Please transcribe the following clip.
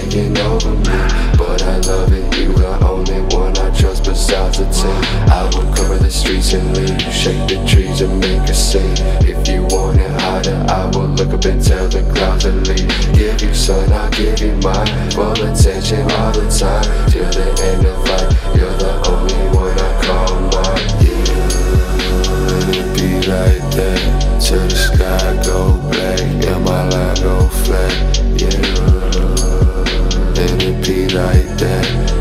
taking over me, but I love it. You the only one I trust besides the team. I will cover the streets and leave you, shake the trees and make a scene. If you want it hotter, I will look up and tell the clouds to leave. Give you sun, I'll give you mine, full attention all the time, till the end of life. You're the only one I call mine. And it be like that, till the sky go black and my line go flat. Yeah, and it be like that.